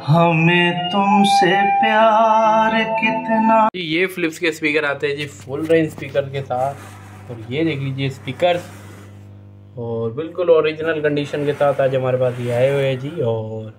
हमें तुमसे प्यार कितना। ये फिलिप्स के स्पीकर आते हैं जी फुल रेंज स्पीकर के साथ। और ये देख लीजिए स्पीकर और बिल्कुल ओरिजिनल कंडीशन के साथ आज हमारे पास ये आए हुए हैं जी। और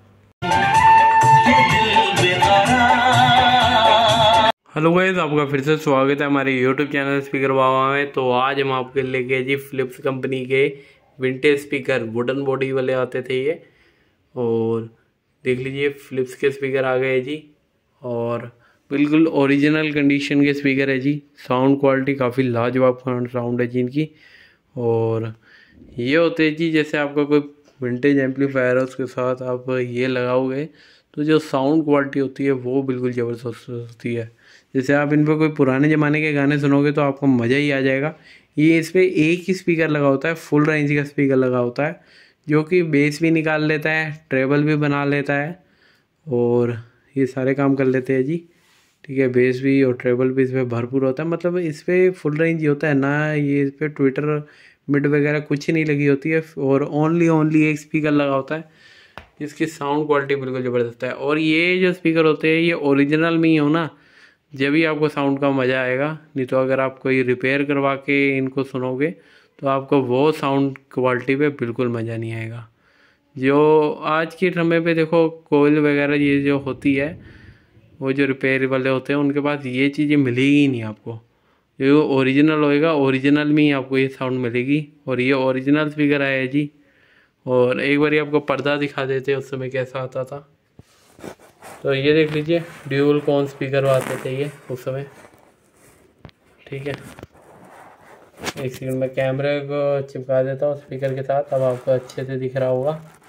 हेलो गाइस, आपका फिर से स्वागत है हमारे यूट्यूब चैनल स्पीकर वावा में। तो आज हम आपके लेके जी फिलिप्स कंपनी के विंटेज स्पीकर वुडन बॉडी वाले आते थे ये। और देख लीजिए फिलिप्स के स्पीकर आ गए जी और बिल्कुल ओरिजिनल कंडीशन के स्पीकर है जी। साउंड क्वालिटी काफ़ी लाजवाब साउंड है जी इनकी। और ये होते हैं जी जैसे आपका कोई विंटेज एम्पलीफायर है उसके साथ आप ये लगाओगे तो जो साउंड क्वालिटी होती है वो बिल्कुल ज़बरदस्त होती है। जैसे आप इन पर कोई पुराने ज़माने के गाने सुनोगे तो आपको मज़ा ही आ जाएगा। ये इस पर एक ही स्पीकर लगा होता है, फुल रेंज का स्पीकर लगा होता है जो कि बेस भी निकाल लेता है, ट्रेबल भी बना लेता है और ये सारे काम कर लेते हैं जी। ठीक है, बेस भी और ट्रेबल भी इस पर भरपूर होता है। मतलब इस पर फुल रेंज ही होता है ना, ये इस पर ट्विटर मिड वगैरह कुछ नहीं लगी होती है और ओनली एक स्पीकर लगा होता है जिसकी साउंड क्वालिटी बिल्कुल ज़बरदस्त है। और ये जो स्पीकर होते हैं ये ओरिजिनल में ही हो ना, जब भी आपको साउंड का मज़ा आएगा। नहीं तो अगर आप कोई रिपेयर करवा के इनको सुनोगे तो आपको वो साउंड क्वालिटी पे बिल्कुल मज़ा नहीं आएगा। जो आज के समय पे देखो कोयल वगैरह ये जो होती है वो जो रिपेयर वाले होते हैं उनके पास ये चीज़ें मिलेगी ही नहीं आपको। जो ओरिजिनल होएगा ओरिजिनल में ही आपको ये साउंड मिलेगी। और ये ओरिजिनल स्पीकर आया है जी। और एक बार आपको पर्दा दिखा देते उस समय कैसा आता था। तो ये देख लीजिए ड्यूल कॉन स्पीकर आते थे ये उस समय। ठीक है, एक सेकंड में कैमरे को चिपका देता हूँ स्पीकर के साथ, अब आपको अच्छे से दिख रहा होगा।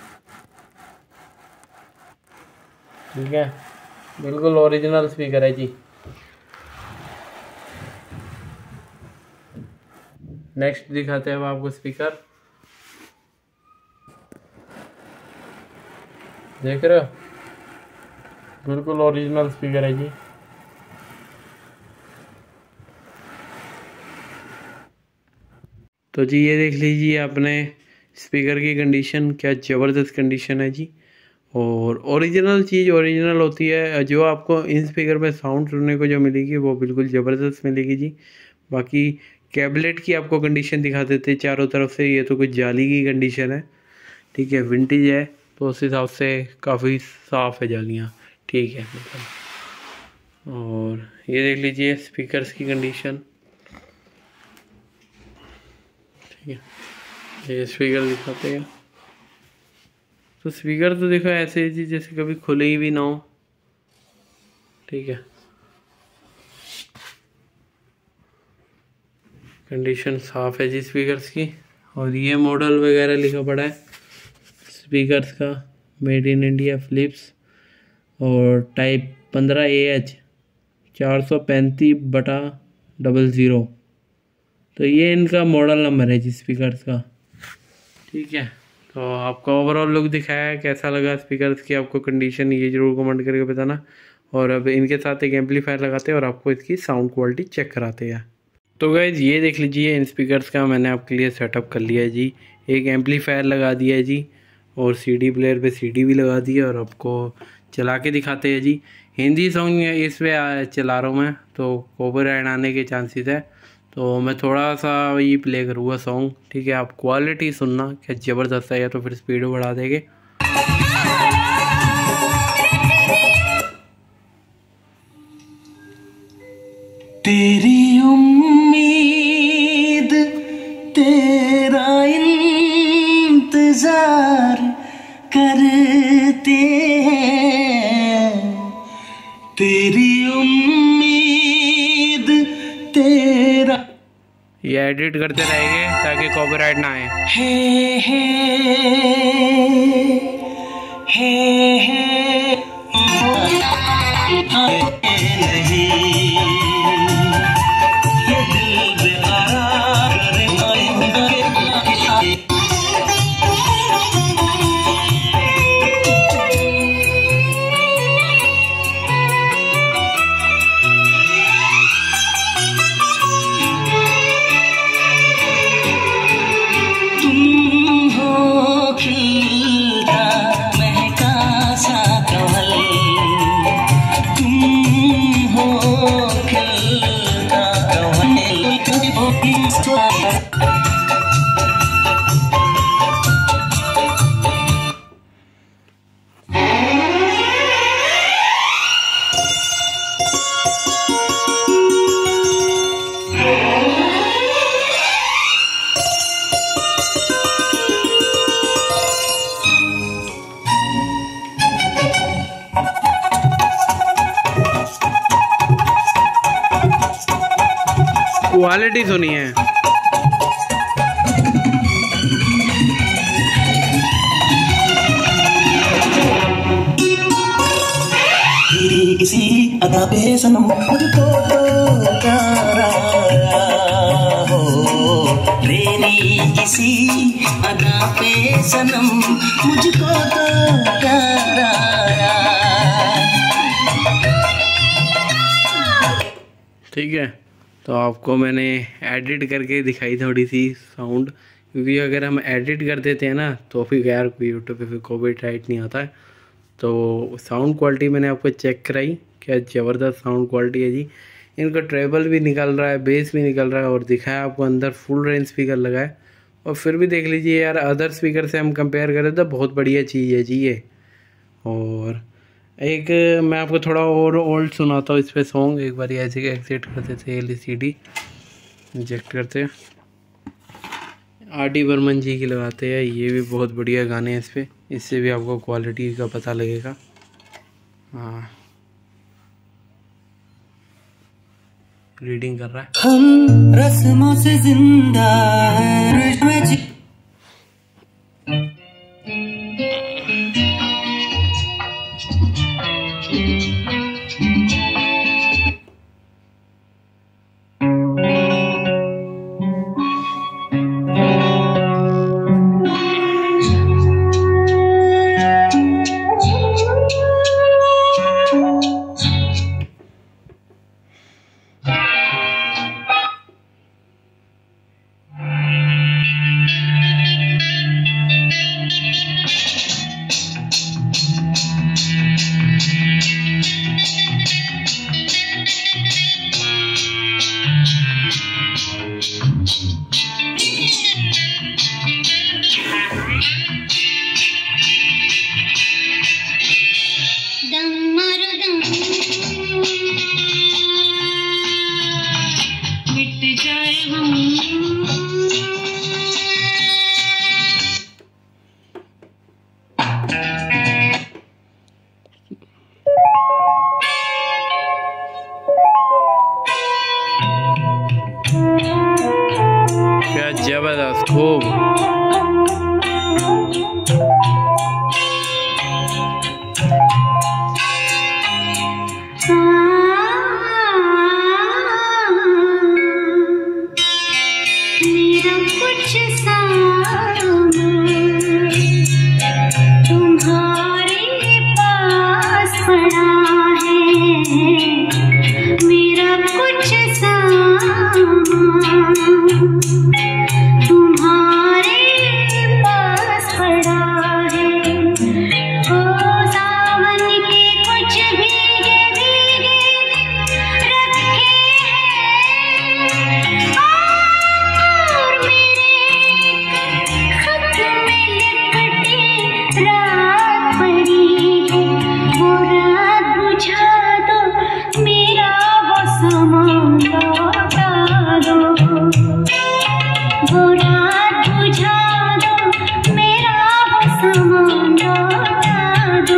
ठीक है, बिल्कुल ओरिजिनल स्पीकर है जी। नेक्स्ट दिखाते हैं अब आपको स्पीकर, देख रहे हो बिल्कुल ओरिजिनल स्पीकर है जी। तो जी ये देख लीजिए अपने स्पीकर की कंडीशन, क्या ज़बरदस्त कंडीशन है जी। और ओरिजिनल चीज़ ओरिजिनल होती है। जो आपको इन स्पीकर में साउंड सुनने को जो मिलेगी वो बिल्कुल ज़बरदस्त मिलेगी जी। बाकी कैबलेट की आपको कंडीशन दिखा देते हैं चारों तरफ से। ये तो कुछ जाली की कंडीशन है। ठीक है, विंटेज है तो उस हिसाब से काफ़ी साफ़ है जालियाँ। ठीक है मतलब। और ये देख लीजिए स्पीकर्स की कंडीशन। ठीक है, ये स्पीकर दिखाते हैं। तो स्पीकर तो देखो ऐसे ही जी जैसे कभी खुले ही भी ना हो। ठीक है, कंडीशन साफ़ है जी स्पीकर्स की। और ये मॉडल वगैरह लिखा पड़ा है स्पीकर्स का, मेड इन इंडिया फिलिप्स और टाइप 15AH 435/00। तो ये इनका मॉडल नंबर है जी स्पीकर्स का। ठीक है, तो आपका ओवरऑल लुक दिखाया है, कैसा लगा स्पीकर्स की आपको कंडीशन ये जरूर कमेंट करके बताना। और अब इनके साथ एक एम्पलीफायर लगाते हैं और आपको इसकी साउंड क्वालिटी चेक कराते हैं। तो गाइज ये देख लीजिए इन स्पीकर्स का मैंने आपके लिए सेटअप कर लिया है जी। एक एम्पलीफायर लगा दिया है जी और CD प्लेयर पे CD भी लगा दी है। और आपको चला के दिखाते हैं जी। हिंदी सॉन्ग इस पे चला रहा हूँ मैं तो कॉपीराइट आने के चांसेस है, तो मैं थोड़ा सा ये प्ले करूँगा सॉन्ग। ठीक है, आप क्वालिटी सुनना क्या ज़बरदस्त है, या तो फिर स्पीड बढ़ा देंगे। तेरी उम्मीद तेरा इंतजार करते हैं, तेरी उम्मीद तेरा। ये एडिट करते रहेंगे ताकि कॉपीराइट ना आए। महका सा कमल क्वालिटी सुनिए। तेरी किसी अदा पे सनम मुझको तो प्यार आया हो, तेरी किसी अदा पे सनम मुझको तो प्यार आया। ठीक है, तो आपको मैंने एडिट करके दिखाई थोड़ी सी साउंड, क्योंकि अगर हम एडिट कर देते हैं ना तो फिर यार यूट्यूब पे फिर कॉपीराइट नहीं आता है। तो साउंड क्वालिटी मैंने आपको चेक कराई, क्या ज़बरदस्त साउंड क्वालिटी है जी। इनका ट्रेबल भी निकल रहा है, बेस भी निकल रहा है, और दिखाया आपको अंदर फुल रेंज स्पीकर लगा है। और फिर भी देख लीजिए यार, अदर स्पीकर से हम कंपेयर करें तो बहुत बढ़िया चीज़ है जी ये। और एक मैं आपको थोड़ा और ओल्ड सुनाता हूँ इस पर सॉन्ग। एक बार ऐसे एक्सेट करते थे, LCD इंजेक्ट करते, RD बर्मन जी की लगाते हैं। ये भी बहुत बढ़िया गाने हैं इस पर, इससे भी आपको क्वालिटी का पता लगेगा। हाँ, रीडिंग कर रहा है। हम रस्मों से जिंदा है, क्या जबरदस्त, खूब। मेरा कुछ तुम्हारे पास पड़ा है, मेरा कुछ तुम्हारे पास पड़ा है। ओ सावन के कुछ भीगे भीगे रखे हैं, और मेरे खत में लिपटी रात पड़ी है। वो रात बुझा दो, मेरा वो समा लौटा दो, वो रात बुझा दो, मेरा वो समा लौटा दो,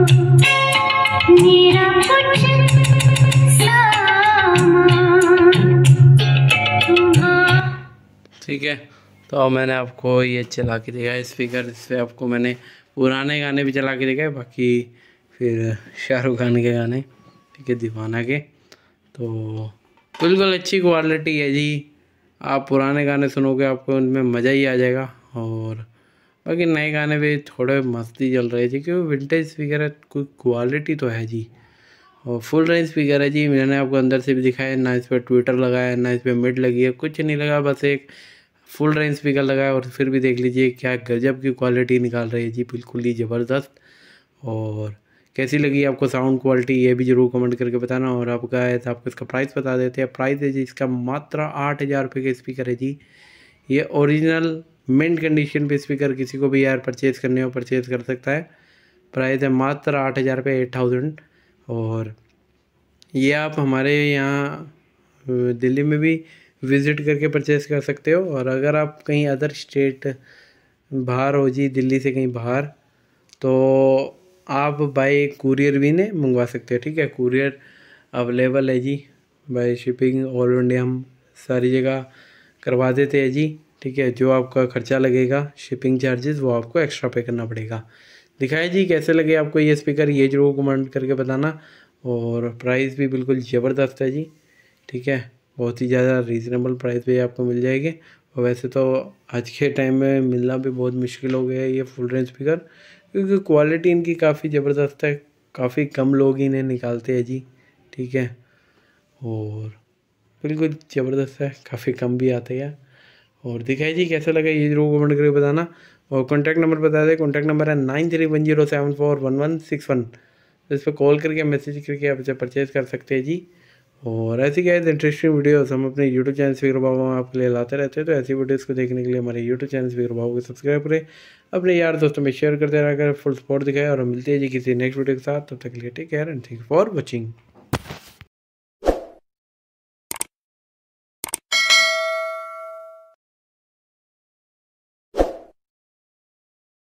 मेरा कुछ ठीक है, तो मैंने आपको ये चला के दिखाया स्पीकर। इससे आपको मैंने पुराने गाने भी चला के दिखाए, बाकी फिर शाहरुख खान के गाने, ठीक है, दीवाना के। तो बिल्कुल अच्छी क्वालिटी है जी। आप पुराने गाने सुनोगे आपको उनमें मज़ा ही आ जाएगा। और बाकी नए गाने भी थोड़े मस्ती चल रही थी, क्योंकि विंटेज स्पीकर है, कोई क्वालिटी तो है जी। और फुल रेंज स्पीकर है जी। मैंने आपको अंदर से भी दिखाया, ना इस पर ट्विटर लगाया है, ना इस पर मिड लगी है, कुछ नहीं लगा, बस एक फुल रेंज स्पीकर लगाया। और फिर भी देख लीजिए क्या गजब की क्वालिटी निकाल रही है जी, बिल्कुल ही ज़बरदस्त। और कैसी लगी आपको साउंड क्वालिटी, ये भी ज़रूर कमेंट करके बताना। और आपका है तो आपको इसका प्राइस बता देते हैं। प्राइस है जी इसका मात्र 8,000 रुपये का स्पीकर है जी। ये ओरिजिनल मिंट कंडीशन पे स्पीकर किसी को भी यार परचेज़ करने हो परचेज़ कर सकता है। प्राइस है मात्र 8,000 रुपये, 8,000। और ये आप हमारे यहाँ दिल्ली में भी विज़िट करके परचेज़ कर सकते हो। और अगर आप कहीं अदर स्टेट बाहर हो जी, दिल्ली से कहीं बाहर, तो आप बाय कुरियर भी ने मंगवा सकते हो, ठीक है। कुरियर अवेलेबल है जी, बाय शिपिंग ऑल इंडिया हम सारी जगह करवा देते हैं जी। ठीक है, जो आपका खर्चा लगेगा शिपिंग चार्जेस वो आपको एक्स्ट्रा पे करना पड़ेगा। दिखाए जी कैसे लगे आपको ये स्पीकर, ये जरूर कमेंट करके बताना। और प्राइस भी बिल्कुल ज़बरदस्त है जी। ठीक है, बहुत ही ज़्यादा रीज़नेबल प्राइस पे आपको मिल जाएगी। और वैसे तो आज के टाइम में मिलना भी बहुत मुश्किल हो गया है ये फुल रेंज स्पीकर, क्योंकि क्वालिटी इनकी काफ़ी ज़बरदस्त है। काफ़ी कम लोग इन्हें निकालते हैं जी। ठीक है, और बिल्कुल ज़बरदस्त है, काफ़ी कम भी आते हैं। और दिखाई जी कैसा लगा ये जरूर कमेंट करके बताना। और कॉन्टैक्ट नंबर बता दें, कॉन्टैक्ट नंबर है 9310741161। तो इस पर कॉल करके मैसेज करके आप इसे परचेज़ कर सकते हैं जी। और ऐसी क्या इंटरेस्टिंग वीडियोस हम अपने यूट्यूब चैनल स्पीकर बाबू में आपके लिए लाते रहते हैं। तो ऐसी वीडियोस को देखने के लिए हमारे यूट्यूब चैनल स्पीकर बाबू को सब्सक्राइब करें, अपने यार दोस्तों में शेयर करते रहकर फुल सपोर्ट दिखाएं। और मिलते हैं जी किसी नेक्स्ट वीडियो के साथ, तब तक के लिए take care and thank you for watching.